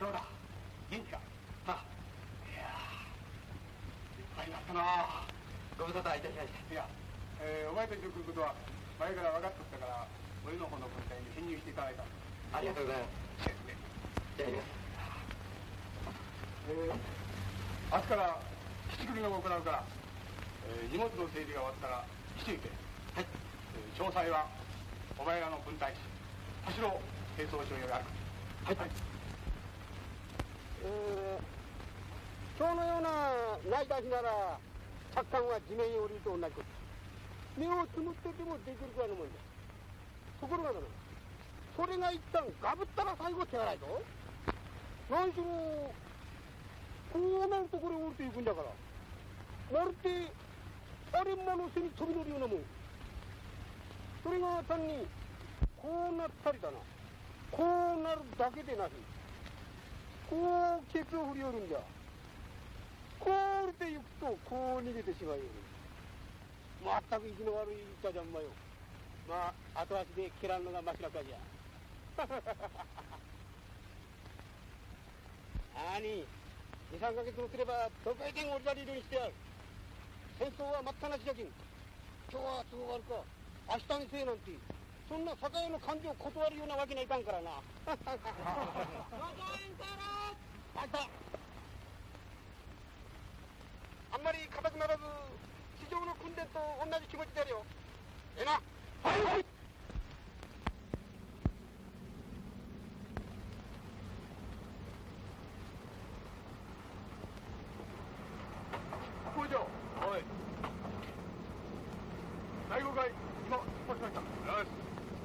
どうだ元気か。あ、いやーありがとな。ご無沙汰いたしました。いや、お前たちの来ることは前から分かっとったから俺の方の軍隊に潜入していただいた。ありがとうございます。じゃあやります。明日から基地組みを行うから、荷物の整理が終わったら基地行け。はい。詳細はお前らの分隊田代兵装長よりある。はい。はい。 今日のようなナイター日なら着艦は地面に降りると同じこと。目をつむっててもできるくらいのもんだ。ところがだな、それが一旦ガブったら最後手洗いと。何しろこうなるとこれ降りていくんだから、まるであれ馬の背に飛び乗るようなもん。それが単にこうなったりだな、こうなるだけでなし、こうケツを振り寄るんじゃ、こう降りていくとこう逃げてしまうように。まったく息の悪い歌じゃんまよ。まあ後足で蹴らんのがマシなかじゃ。何2、3ヶ月もすればどこへでも降りられるようにしてやる。戦争は待ったなしじゃけん。今日は都合悪か明日にせえなんて、そんな酒屋の感情を断るようなわけにはいかんからな。あんまり硬くならず地上の訓練と同じ気持ちでやるよ。ええな。はいはい。 工場。はい。第5回今出発しました。よし。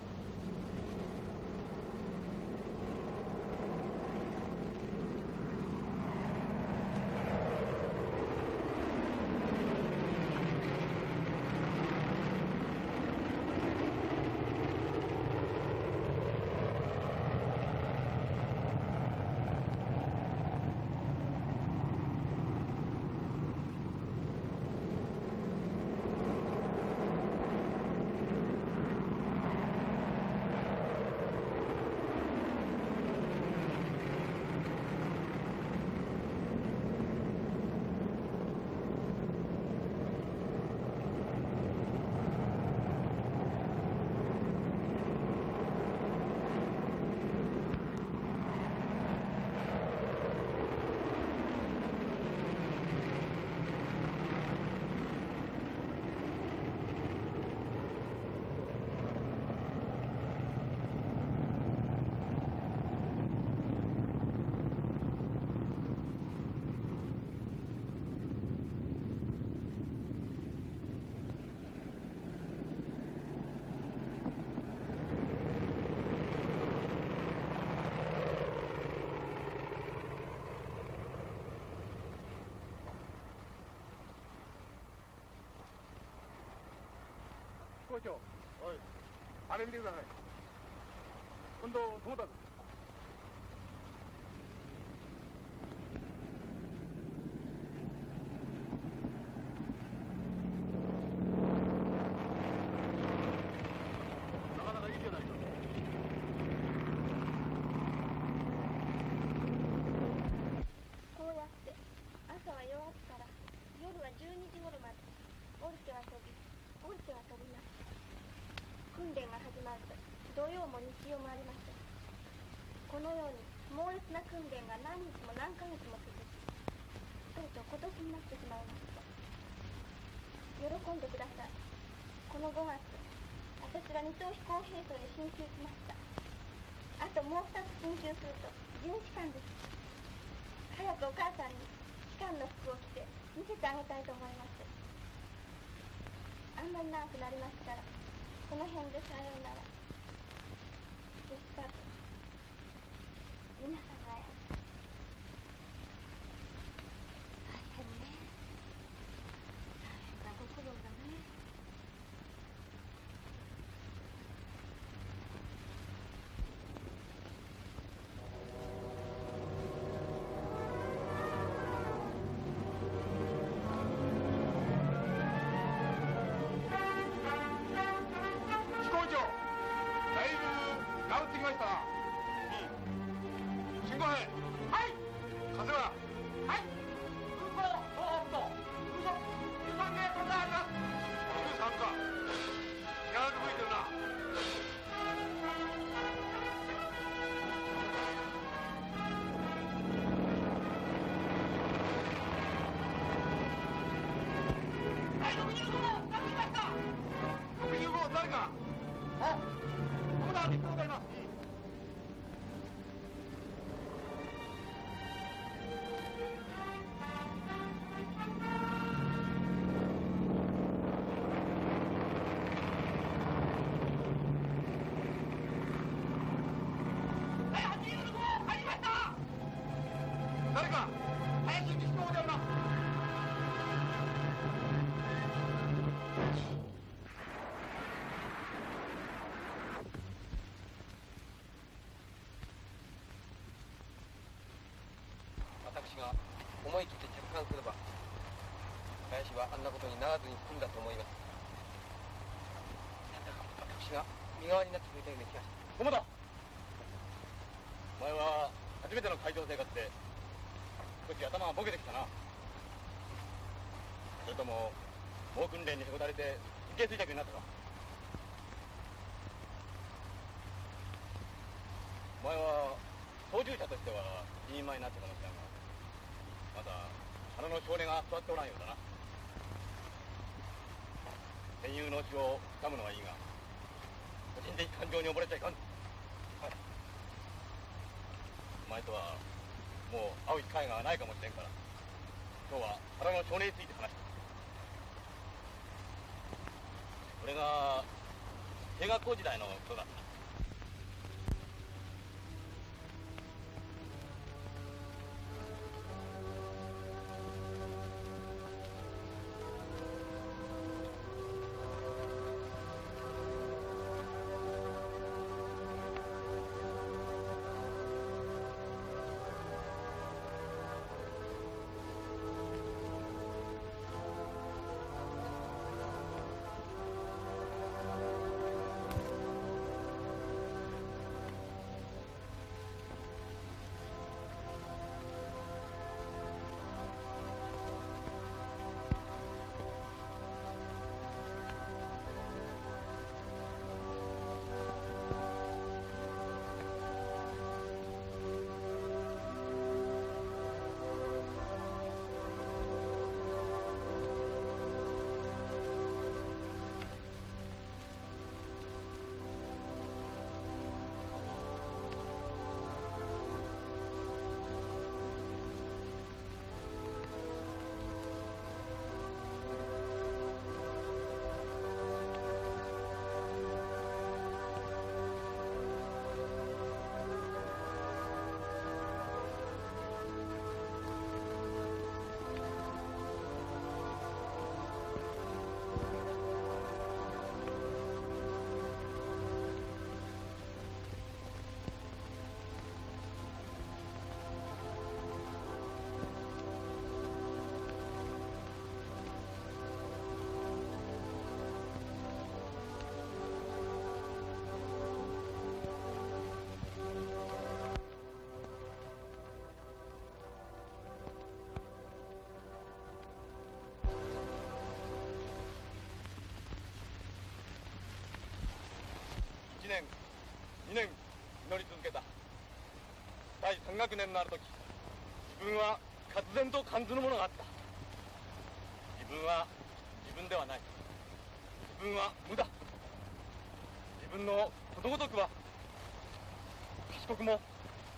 校長。はい。あれ見てください。今度友達。なかなかいいじゃないか。 こうやって朝は弱くから夜は12時頃まで降りては飛び降りては飛びます。訓練が始まると土曜も日曜もありません。このように猛烈な訓練が何日も何ヶ月も続き、とうとう今年になってしまいました。喜んでください。この5月私は2等飛行兵装に進級しました。あともう2つ進級すると準士官です。早くお母さんに士官の服を着て見せてあげたいと思います。あんまり長くなりますからこの辺でさようなら。ですから皆さんが大変ね。大変なご苦労だね。 新はい風ははい空港東北東風速13メートルであります。13かやられて吹いてるな。誰かあここだ陸路がいます。誰か林に人をであります。 私が思い切って着艦すれば林はあんなことにならずに済んだと思います。なんだか私が身代わりになってくれたような気がします。 友田お前は初めての海上生活で少し頭がボケてきたな。それとも猛訓練にへこたれて神経衰弱になったか。お前は操縦者としては一人前になったかもしれんがまだ腹の少年が座っておらんようだな。戦友の死を掴むのはいいが個人的感情に溺れちゃいかん。はい、お前とはもう会う機会がないかもしれんから今日は腹の少年について話した。俺が中学校時代のことだった。1年2年祈り続けた第3学年のある時自分は忽然と感ずるものがあった。自分は自分ではない。自分は無だ。自分のことごとくは賢くも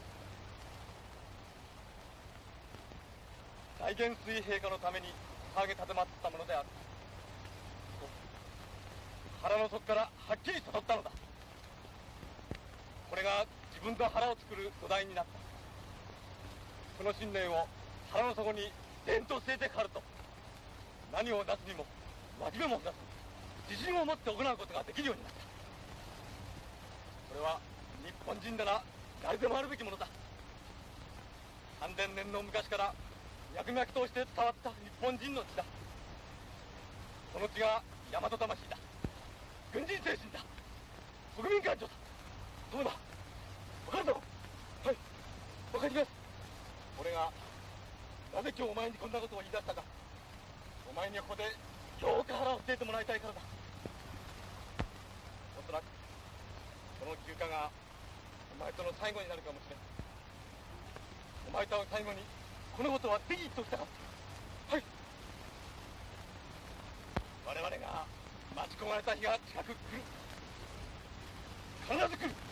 大元帥陛下のために捧げ奉ったものであると腹の底からはっきり悟ったのだ。これが自分と腹を作る土台になった。その信念を腹の底に伝統据えてかかると何をなすにも脇目もなす自信を持って行うことができるようになった。これは日本人なら誰でもあるべきものだ。3000年の昔から脈々として伝わった日本人の血だ。その血が大和魂だ。軍人精神だ。国民感情だ。そうだ。わかるだろう。はい、わかります。 ぜ今日お前にこんなことを言い出したか。お前にここでよく腹を据えてもらいたいからだ。おそらくこの休暇がお前との最後になるかもしれん。お前と会う最後にこのことはぜひ言っておきたかった。はい。我々が待ち焦がれた日が近く来る。必ず来る。